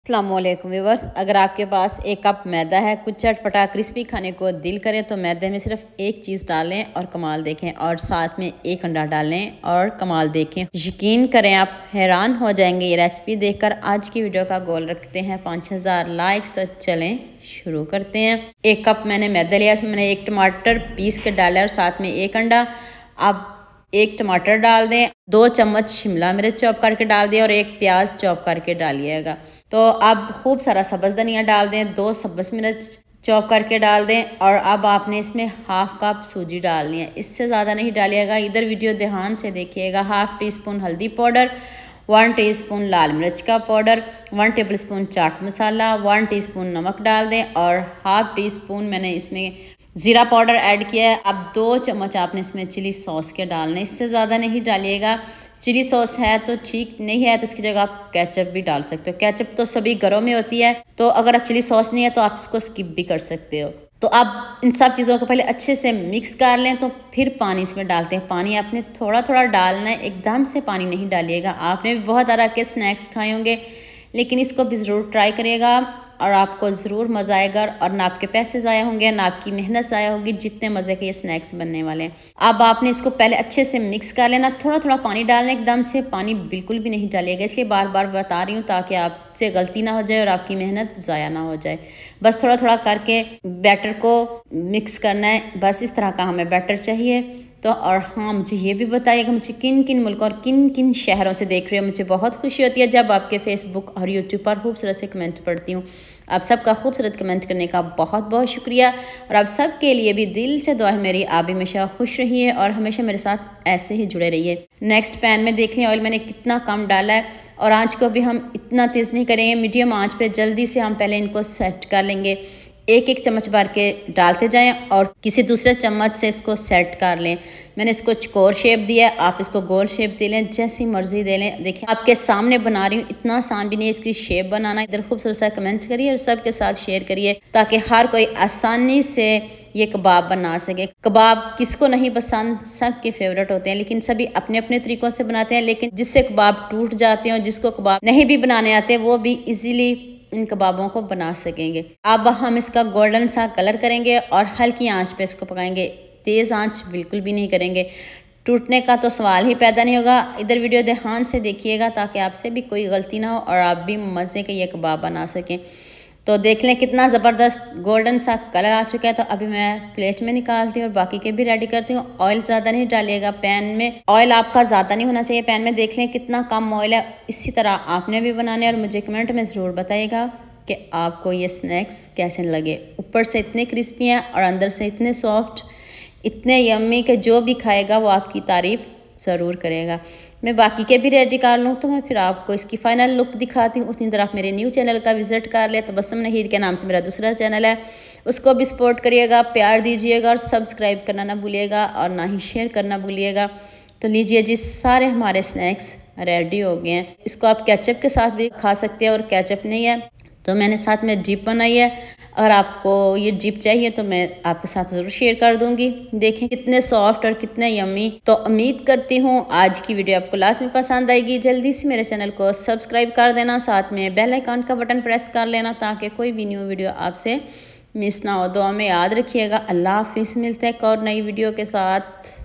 अस्सलामुअलैकुम व्यूअर्स, अगर आपके पास एक कप मैदा है, कुछ चटपटा क्रिस्पी खाने को दिल करे तो मैदे में सिर्फ एक चीज़ डालें और कमाल देखें, और साथ में एक अंडा डालें और कमाल देखें। यकीन करें आप हैरान हो जाएंगे ये रेसिपी देखकर। आज की वीडियो का गोल रखते हैं 5000 लाइक्स, तो चलें शुरू करते हैं। एक कप मैंने मैदा लिया, इसमें मैंने एक टमाटर पीस के डाला और साथ में एक अंडा। अब एक टमाटर डाल दें, 2 चम्मच शिमला मिर्च चॉप करके डाल दें और एक प्याज चॉप करके डालिएगा। तो अब खूब सारा सब्ज़ धनिया डाल दें, 2 सब्ज़ मिर्च चॉप करके डाल दें और अब आपने इसमें हाफ कप सूजी डालनी है, इससे ज़्यादा नहीं डालिएगा। इधर वीडियो ध्यान से देखिएगा। हाफ टी स्पून हल्दी पाउडर, 1 टीस्पून लाल मिर्च का powder, 1 tablespoon chaat masala, 1 teaspoon नमक डाल दें और हाफ टी स्पून मैंने इसमें ज़ीरा पाउडर ऐड किया है। अब 2 चम्मच आपने इसमें चिली सॉस के डालने, इससे ज़्यादा नहीं डालिएगा। चिली सॉस है तो ठीक, नहीं है तो इसकी जगह आप केचप भी डाल सकते हो। केचप तो सभी घरों में होती है, तो अगर आप चिली सॉस नहीं है तो आप इसको स्किप भी कर सकते हो। तो अब इन सब चीज़ों को पहले अच्छे से मिक्स कर लें, तो फिर पानी इसमें डालते हैं। पानी आपने थोड़ा थोड़ा डालना है, एकदम से पानी नहीं डालिएगा। आपने भी बहुत तरह के स्नैक्स खाए होंगे, लेकिन इसको भी ज़रूर ट्राई करिएगा और आपको ज़रूर मज़ा आएगा, और ना आपके पैसे ज़ाया होंगे ना आपकी मेहनत ज़ाया होगी। जितने मज़े के ये स्नैक्स बनने वाले हैं। अब आपने इसको पहले अच्छे से मिक्स कर लेना, थोड़ा थोड़ा पानी डालना, एकदम से पानी बिल्कुल भी नहीं डालिएगा। इसलिए बार बार बता रही हूँ ताकि आपसे गलती ना हो जाए और आपकी मेहनत ज़ाया ना हो जाए। बस थोड़ा थोड़ा करके बैटर को मिक्स करना है, बस इस तरह का हमें बैटर चाहिए। तो और हाँ, मुझे ये भी बताइएगा मुझे किन किन मुल्कों और किन किन शहरों से देख रहे हो। मुझे बहुत खुशी होती है जब आपके फेसबुक और यूट्यूब पर खूबसूरत से कमेंट पढ़ती हूँ। आप सबका खूबसूरत कमेंट करने का बहुत बहुत शुक्रिया, और आप सब के लिए भी दिल से दुआ है मेरी। आप हमेशा खुश रहिए और हमेशा मेरे साथ ऐसे ही जुड़े रहिए। नेक्स्ट पैन में देख लें ऑयल मैंने कितना कम डाला है, और आँच को भी हम इतना तेज़ नहीं करेंगे, मीडियम आँच पर जल्दी से हम पहले इनको सेट कर लेंगे। एक चम्मच भर के डालते जाएं और किसी दूसरे चम्मच से इसको सेट कर लें। मैंने इसको चकोर शेप दिया है, आप इसको गोल शेप दे लें, जैसी मर्जी दे लें। देखिए आपके सामने बना रही हूँ, इतना आसान भी नहीं है इसकी शेप बनाना। इधर खूबसूरत सा कमेंट करिए और सबके साथ शेयर करिए ताकि हर कोई आसानी से ये कबाब बना सके। कबाब किसको नहीं पसंद, सबके फेवरेट होते हैं, लेकिन सभी अपने अपने तरीक़ों से बनाते हैं। लेकिन जिससे कबाब टूट जाते हैं और जिसको कबाब नहीं भी बनाने आते वो भी ईजीली इन कबाबों को बना सकेंगे। अब हम इसका गोल्डन सा कलर करेंगे और हल्की आंच पे इसको पकाएंगे, तेज़ आंच बिल्कुल भी नहीं करेंगे। टूटने का तो सवाल ही पैदा नहीं होगा। इधर वीडियो ध्यान से देखिएगा ताकि आपसे भी कोई गलती ना हो और आप भी मज़े के ये कबाब बना सकें। तो देख लें कितना ज़बरदस्त गोल्डन सा कलर आ चुका है। तो अभी मैं प्लेट में निकालती हूँ और बाकी के भी रेडी करती हूँ। ऑयल ज़्यादा नहीं डालिएगा पैन में, ऑयल आपका ज़्यादा नहीं होना चाहिए पैन में। देख लें कितना कम ऑयल है। इसी तरह आपने भी बनाने, और मुझे कमेंट में ज़रूर बताइएगा कि आपको ये स्नैक्स कैसे लगे। ऊपर से इतने क्रिस्पी हैं और अंदर से इतने सॉफ्ट, इतने यम्मी कि जो भी खाएगा वो आपकी तारीफ़ ज़रूर करेगा। मैं बाकी के भी रेडी कर लूँ तो मैं फिर आपको इसकी फ़ाइनल लुक दिखाती हूँ। उतनी देर आप मेरे न्यू चैनल का विज़िट कर ले। तबस्सुम नहीद के नाम से मेरा दूसरा चैनल है, उसको भी सपोर्ट करिएगा, प्यार दीजिएगा और सब्सक्राइब करना ना भूलिएगा और ना ही शेयर करना भूलिएगा। तो लीजिए जी, सारे हमारे स्नैक्स रेडी हो गए हैं। इसको आप केचप के साथ भी खा सकते हैं, और केचप नहीं है तो मैंने साथ में डिप बनाई है। अगर आपको ये डिप चाहिए तो मैं आपके साथ ज़रूर शेयर कर दूंगी। देखें कितने सॉफ्ट और कितने यम्मी। तो उम्मीद करती हूँ आज की वीडियो आपको लास्ट में पसंद आएगी। जल्दी से मेरे चैनल को सब्सक्राइब कर देना, साथ में बेल आइकन का बटन प्रेस कर लेना ताकि कोई भी न्यू वीडियो आपसे मिस ना हो। दुआ में याद रखिएगा। अल्लाह हाफिज़, मिलते हैं एक और नई वीडियो के साथ।